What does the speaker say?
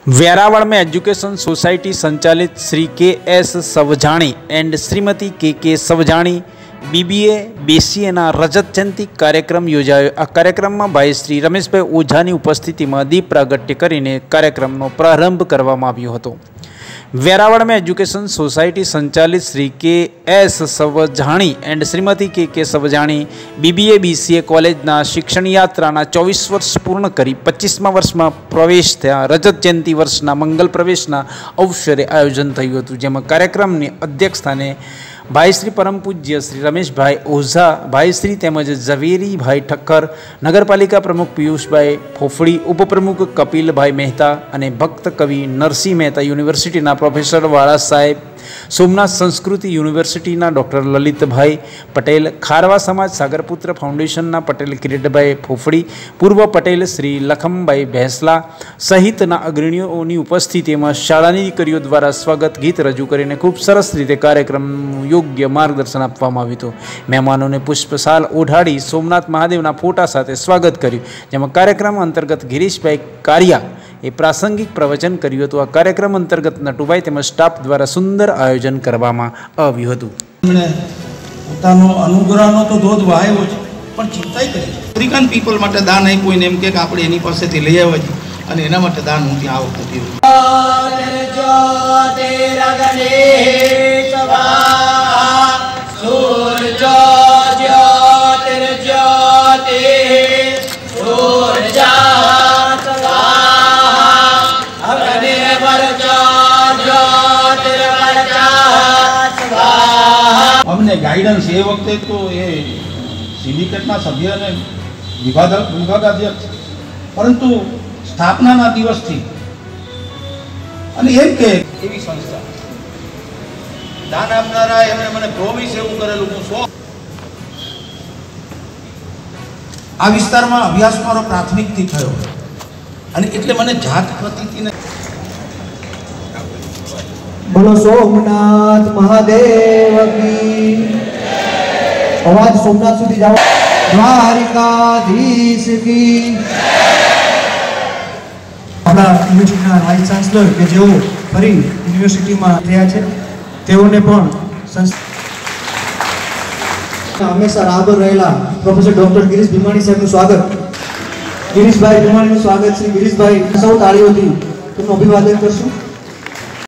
वेरावल में education society संचालित Shri K S. Savjani and Shrimati K Savjani BBA BCA रजत जयंती कार्यक्रम योजायो। आ कार्यक्रम में भाई श्री रमेशभाई ओझानी उपस्थिति में दीप प्रागट्य करीने कार्यक्रमनो प्रारंभ करवामां आव्यो हतो। वेरावल में एजुकेशन सोसाइटी संचालित Shri K S. Savjani and Shrimati K Savjani BBA BCA कॉलेजना शिक्षण यात्राना 24 वर्ष पूर्ण करी 25मा वर्ष में प्रवेश थया। रजत जयंती वर्षना मंगल प्रवेशना अवसरे आयोजन थयुं हतुं, जेमां कार्यक्रमनी अध्यक्ष स्थाने भाई श्री परम पूज्य श्री रमेश भाई ओझा, भाई श्री तेमज झवेरी भाई ठक्कर, नगरपालिका प्रमुख पीयूष भाई फोफड़ी, उपप्रमुख कपिल भाई मेहता अने भक्त कवि नरसिंह मेहता, यूनिवर्सिटी प्रोफेसर वाला साहेब, सोमनाथ संस्कृति यूनिवर्सिटी डॉक्टर ललित भाई पटेल, खारवा समाज सागरपुत्र फाउंडेशन पटेल किरीटभाई फोफड़ी, पूर्व पटेल श्री लखमभाई भैंसला सहित अग्रणीओं की उपस्थिति में शाळानी दीकरीओ द्वारा स्वागत गीत रजू करीने खूब सरस रीते कार्यक्रम योग्य मार्गदर्शन आपवामां आव्युं हतुं। मेहमानों ने पुष्पशाल ओढ़ाड़ी सोमनाथ महादेवना फोटा साथे स्वागत कर्युं, जेमां कार्यक्रम अंतर्गत गिरीशभाई कारिया ए प्रासंगिक प्रवचन कर्युं हतुं। आ कार्यक्रम अंतर्गत नटुभाई तेमज स्टाफ द्वारा सुंदर आयोजन करवामां आव्युं हतुं। પોતાનો અનુગ્રહનો તો ધોધ વહાયો છે, પણ ચિંતાય કરી ત્રિકાન પીપલ માટે દાન આપ્યું કોઈને એમ કે આપણે એની પાસેથી લઈ આવ્યા છે અને એના માટે દાન હું ત્યાં આવતું થયું। अमने गाइडन्स ए वखते तो ये सिंडिकेटना सभ्य ने विभागाध्यक्ष, परंतु स्थापना दिवस थी अने एम के एवी संस्था दान आपनारा एमणे मने प्रोमिस एवुं करेलुं हूँ 100 आ विस्तारमां अभ्यास मारो प्राथमिकथी थयो अने एटले मने जात प्रतीतिने बोलो सोमनाथ महादेव की। आवाज सोमनाथ सुधी जाओ। द्वारिकाधीश की। अपना यूनिवर्सिटीना वाइस चांसलर के जो फरी यूनिवर्सिटीमां थया छे तेओने पण हमेशा राबर रहेला प्रोफेसर डॉक्टर गिरीश भीमाणी साहेबનું स्वागत। गिरीशभाई भीमाણીનું स्वागत श्री गिरीशभाई सौ ताळीओथी તેમનું અભિવાદન કરશું।